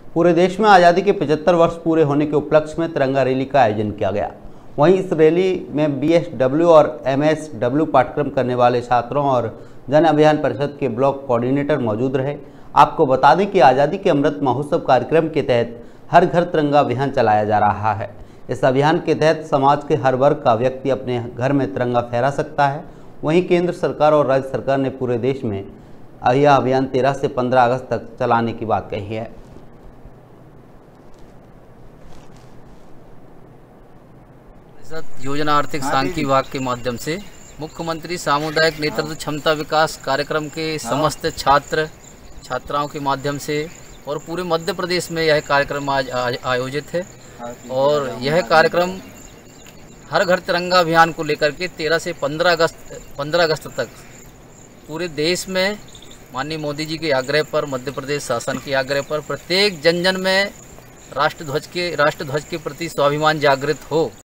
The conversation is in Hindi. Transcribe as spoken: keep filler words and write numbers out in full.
पूरे देश में आज़ादी के पचहत्तर वर्ष पूरे होने के उपलक्ष्य में तिरंगा रैली का आयोजन किया गया। वहीं इस रैली में बी एस डब्ल्यू और एम एस डब्ल्यू पाठ्यक्रम करने वाले छात्रों और जन अभियान परिषद के ब्लॉक कोऑर्डिनेटर मौजूद रहे। आपको बता दें कि आज़ादी के अमृत महोत्सव कार्यक्रम के तहत हर घर तिरंगा अभियान चलाया जा रहा है। इस अभियान के तहत समाज के हर वर्ग का व्यक्ति अपने घर में तिरंगा फहरा सकता है। वहीं केंद्र सरकार और राज्य सरकार ने पूरे देश में यह अभियान तेरह से पंद्रह अगस्त तक चलाने की बात कही है। योजना आर्थिक सांख्यिकी विभाग के माध्यम से मुख्यमंत्री सामुदायिक नेतृत्व क्षमता विकास कार्यक्रम के समस्त छात्र छात्राओं के माध्यम से और पूरे मध्य प्रदेश में यह कार्यक्रम आज आयोजित है। और यह कार्यक्रम हर घर तिरंगा अभियान को लेकर के तेरह से पंद्रह अगस्त पंद्रह अगस्त तक पूरे देश में माननीय मोदी जी के आग्रह पर, मध्य प्रदेश शासन के आग्रह पर प्रत्येक जन जन में राष्ट्र ध्वज के राष्ट्र ध्वज के प्रति स्वाभिमान जागृत हो।